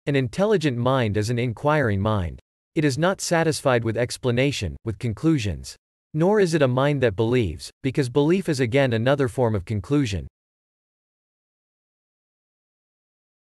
An intelligent mind is an inquiring mind. It is not satisfied with explanation, with conclusions. Nor is it a mind that believes, because belief is again another form of conclusion.